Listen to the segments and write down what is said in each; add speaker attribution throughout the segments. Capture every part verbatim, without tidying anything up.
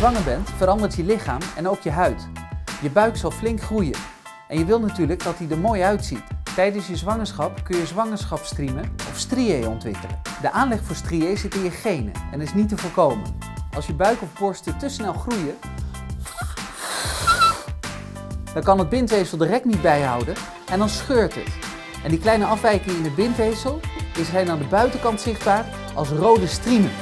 Speaker 1: zwanger bent, verandert je lichaam en ook je huid. Je buik zal flink groeien. En je wil natuurlijk dat hij er mooi uitziet. Tijdens je zwangerschap kun je zwangerschapsstriemen of striae ontwikkelen. De aanleg voor striae zit in je genen en is niet te voorkomen. Als je buik of borsten te snel groeien, dan kan het bindweefsel de rek niet bijhouden en dan scheurt het. En die kleine afwijking in het bindweefsel zijn aan de buitenkant zichtbaar als rode striemen.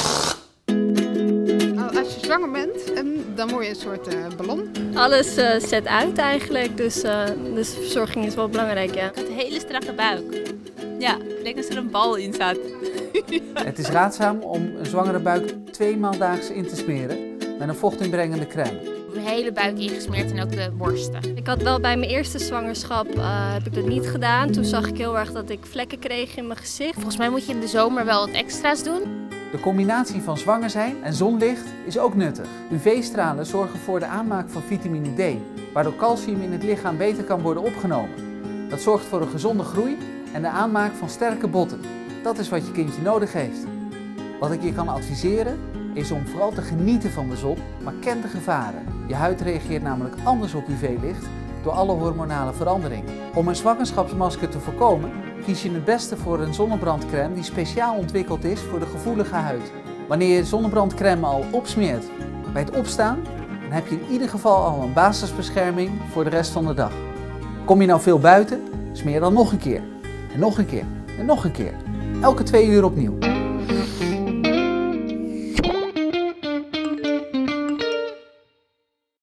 Speaker 2: Als je zwanger bent, dan word je een soort uh, ballon.
Speaker 3: Alles uh, zet uit eigenlijk, dus, uh, dus verzorging is wel belangrijk, ja.
Speaker 4: Ik had een hele strakke buik. Ja, ik denk dat er een bal in zat.
Speaker 1: Het is raadzaam om een zwangere buik tweemaal daags in te smeren met een vochtinbrengende crème.
Speaker 4: Mijn hele buik ingesmeerd en ook de borsten.
Speaker 3: Ik had wel bij mijn eerste zwangerschap uh, heb ik dat niet gedaan. Toen zag ik heel erg dat ik vlekken kreeg in mijn gezicht.
Speaker 4: Volgens mij moet je in de zomer wel wat extra's doen.
Speaker 1: De combinatie van zwanger zijn en zonlicht is ook nuttig. U V-stralen zorgen voor de aanmaak van vitamine D, waardoor calcium in het lichaam beter kan worden opgenomen. Dat zorgt voor een gezonde groei en de aanmaak van sterke botten. Dat is wat je kindje nodig heeft. Wat ik je kan adviseren is om vooral te genieten van de zon, maar ken de gevaren. Je huid reageert namelijk anders op U V-licht door alle hormonale veranderingen. Om een zwangerschapsmasker te voorkomen, kies je het beste voor een zonnebrandcrème die speciaal ontwikkeld is voor de gevoelige huid. Wanneer je zonnebrandcrème al opsmeert bij het opstaan, dan heb je in ieder geval al een basisbescherming voor de rest van de dag. Kom je nou veel buiten, smeer dan nog een keer. En nog een keer. En nog een keer. Elke twee uur opnieuw.